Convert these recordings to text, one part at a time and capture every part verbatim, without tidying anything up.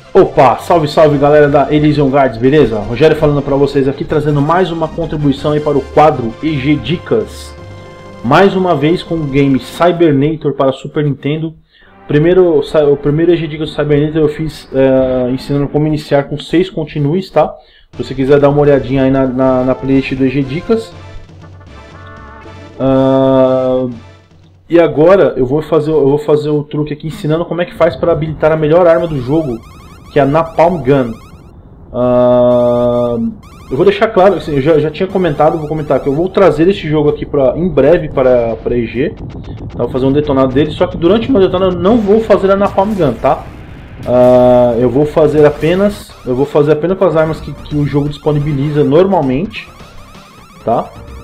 Opa, salve salve galera da Elysium Guards, beleza? Rogério falando para vocês aqui, trazendo mais uma contribuição aí para o quadro E G Dicas. Mais uma vez com o game Cybernator para Super Nintendo. Primeiro, o primeiro E G Dicas do Cybernator eu fiz uh, ensinando como iniciar com seis continues, tá? Se você quiser dar uma olhadinha aí na, na, na playlist do E G Dicas. Uh, e agora eu vou, fazer, eu vou fazer o truque aqui ensinando como é que faz para habilitar a melhor arma do jogo, que é a Napalm Gun. Uh, eu vou deixar claro, assim, eu já, já tinha comentado, vou comentar que eu vou trazer esse jogo aqui pra, em breve para, para E G. Tá, vou fazer um detonado dele, só que durante o meu detonado eu não vou fazer a Napalm Gun, tá? Uh, eu vou fazer apenas, eu vou fazer apenas com as armas que, que o jogo disponibiliza normalmente, tá?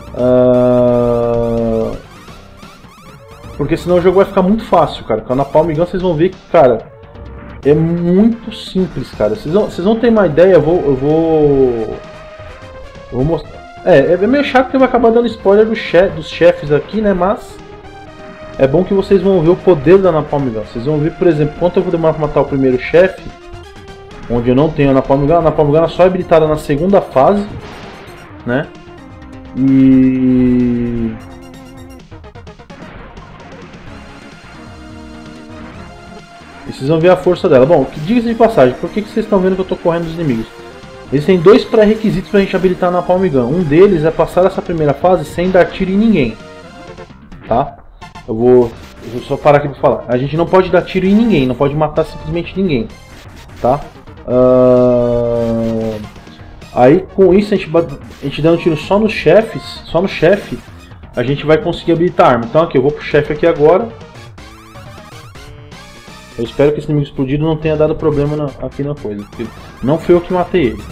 Uh, porque senão o jogo vai ficar muito fácil, cara. Com a Napalm Gun vocês vão ver que, cara, é muito simples, cara. Vocês vão, vocês vão ter uma ideia, eu vou... Eu vou, eu vou mostrar. É, é meio chato que vai acabar dando spoiler do chef, dos chefes aqui, né? Mas é bom que vocês vão ver o poder da Napalm Gun. Vocês vão ver, por exemplo, quanto eu vou demorar para matar o primeiro chefe, onde eu não tenho a Napalm Gun. A Napalm Gun é só habilitada na segunda fase, né? E... E vocês vão ver a força dela. Bom, diga-se de passagem, por que, que vocês estão vendo que eu estou correndo dos inimigos? Existem dois pré-requisitos para a gente habilitar na Napalm Gun. Um deles é passar essa primeira fase sem dar tiro em ninguém. Tá? Eu vou, eu vou só parar aqui para falar. A gente não pode dar tiro em ninguém, não pode matar simplesmente ninguém. Tá? Uh... Aí com isso a gente, a gente dando tiro só nos chefes, só no chefe, a gente vai conseguir habilitar a arma. Então aqui, eu vou pro chefe aqui agora. Eu espero que esse inimigo explodido não tenha dado problema na, aqui na coisa, porque não fui eu que matei ele.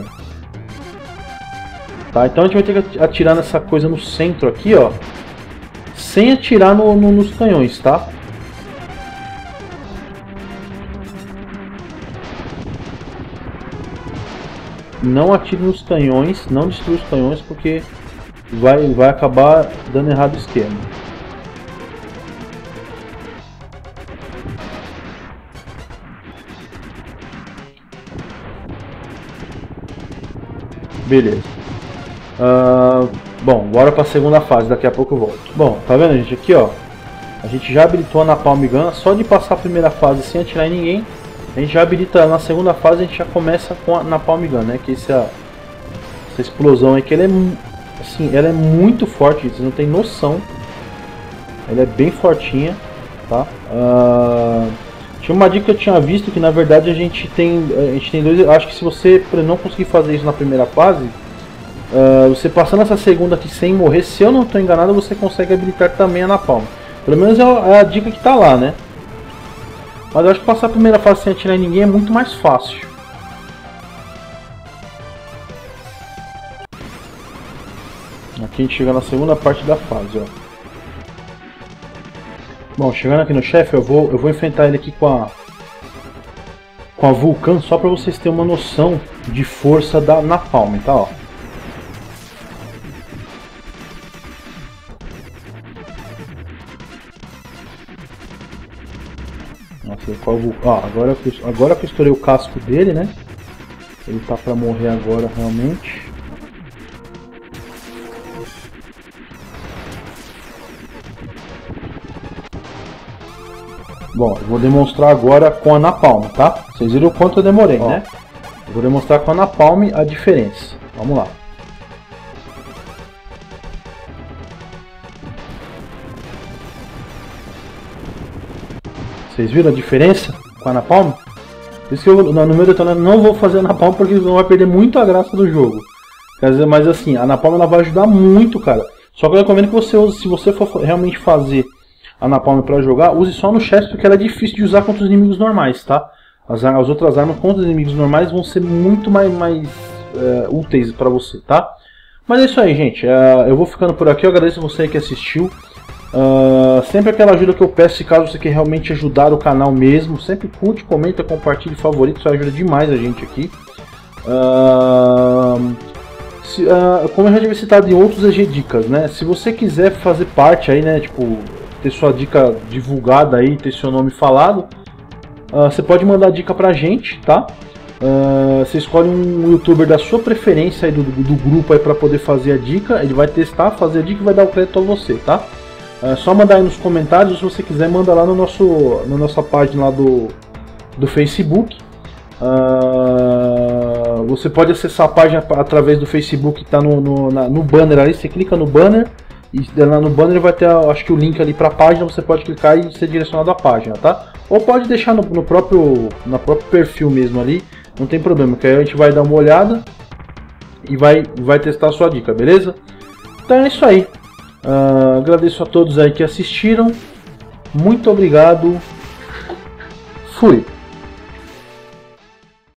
Tá, então a gente vai ter que atirar nessa coisa no centro aqui, ó, sem atirar no, no, nos canhões, tá? Não atire nos canhões, não destrua os canhões, porque vai, vai acabar dando errado o esquema. Beleza. Uh, bom, bora para a segunda fase, daqui a pouco eu volto. Bom, tá vendo, gente? Aqui, ó, a gente já habilitou a Napalm Gun. Só de passar a primeira fase sem atirar em ninguém, a gente já habilita. Na segunda fase a gente já começa com a Napalm Gun, né? Que essa, essa explosão aí, que ela é, assim, ela é muito forte, vocês não tem noção. Ela é bem fortinha, tá? Uh, Tinha uma dica que eu tinha visto que na verdade a gente tem, a gente tem dois. Acho que se você não conseguir fazer isso na primeira fase, uh, você passando essa segunda aqui sem morrer, se eu não estou enganado, você consegue habilitar também a Napalm. Pelo menos é a, é a dica que está lá, né? Mas eu acho que passar a primeira fase sem atirar em ninguém é muito mais fácil. Aqui a gente chega na segunda parte da fase, ó. Bom, chegando aqui no chefe, eu vou, eu vou enfrentar ele aqui com a com a Vulcan, só para vocês terem uma noção de força da Napalm, tá? Ó. Nossa, qual Vulcan? Ó, agora, agora que eu estourei o casco dele, né? Ele tá para morrer agora realmente. Bom, eu vou demonstrar agora com a Napalm, tá? Vocês viram o quanto eu demorei, ó, né? Eu vou demonstrar com a Napalm a diferença. Vamos lá. Vocês viram a diferença com a Napalm? Por isso que eu, no meu detonado, não vou fazer a Napalm, porque senão vai perder muito a graça do jogo. Mas assim, a Napalm ela vai ajudar muito, cara. Só que eu recomendo que você use, se você for realmente fazer a Napalm para jogar, use só no chefe, porque ela é difícil de usar contra os inimigos normais, tá? As, as outras armas contra os inimigos normais vão ser muito mais, mais é, úteis para você, tá? Mas é isso aí, gente. É, eu vou ficando por aqui. Eu agradeço você que assistiu. Uh, sempre aquela ajuda que eu peço, se caso você quer realmente ajudar o canal mesmo, sempre curte, comenta, compartilhe, favorito, isso ajuda demais a gente aqui. Uh, se, uh, como eu já tive citado em outros E G Dicas, né? Se você quiser fazer parte aí, né? Tipo, ter sua dica divulgada aí, ter seu nome falado, uh, você pode mandar dica pra gente, tá? Uh, você escolhe um youtuber da sua preferência aí do, do, do grupo aí para poder fazer a dica. Ele vai testar, fazer a dica e vai dar o crédito a você, tá? É só mandar aí nos comentários. Se você quiser, manda lá no nosso, na nossa página lá do, do Facebook. Uh, você pode acessar a página através do Facebook, que está no, no, na, no banner ali. Você clica no banner e lá no banner vai ter, acho que o link ali para a página. Você pode clicar e ser direcionado à página, tá? Ou pode deixar no, no próprio, no próprio perfil mesmo ali. Não tem problema, que aí a gente vai dar uma olhada e vai, vai testar a sua dica, beleza? Então é isso aí. Uh, agradeço a todos aí que assistiram. Muito obrigado. Fui.